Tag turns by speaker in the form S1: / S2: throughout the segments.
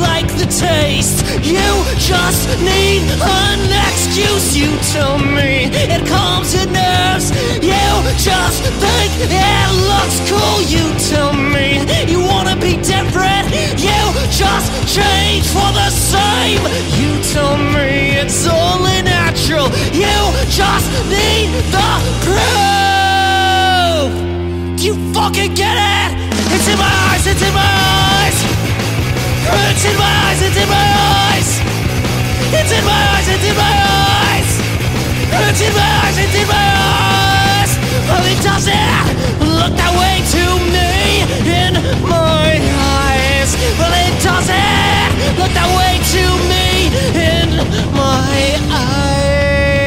S1: like the taste. You just need an excuse. You tell me it calms your nerves. You just think it looks cool. You tell me you wanna be different. You just change for the same. You tell me it's only natural. You just need the proof. Do you fucking get it? It's in my eyes, it's in my eyes. It's in my eyes, it's in my eyes. It's in my eyes, it's in my eyes. It's in my eyes, it's in my eyes. Well, it doesn't look that way to me in my eyes. Well, it doesn't look that way to me in my eyes.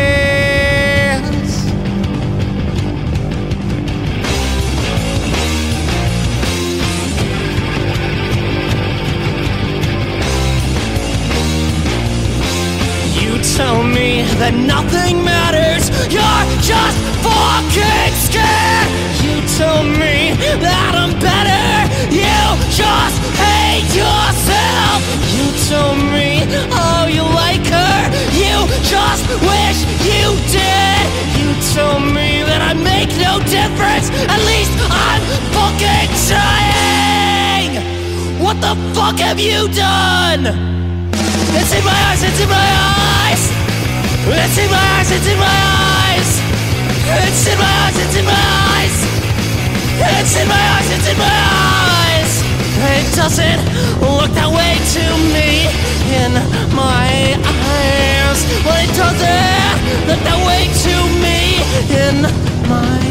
S1: Tell me that nothing matters. You're just fucking scared. You tell me that I'm better. You just hate yourself. You tell me, oh, you like her. You just wish you did. You tell me that I make no difference. At least I'm fucking trying. What the fuck have you done? It's in my eyes, it's in my eyes. It's in my eyes, it's in my eyes. It's in my eyes, it's in my eyes. It's in my eyes, it's in my eyes. It doesn't look that way to me in my eyes. Well, it doesn't look that way to me in my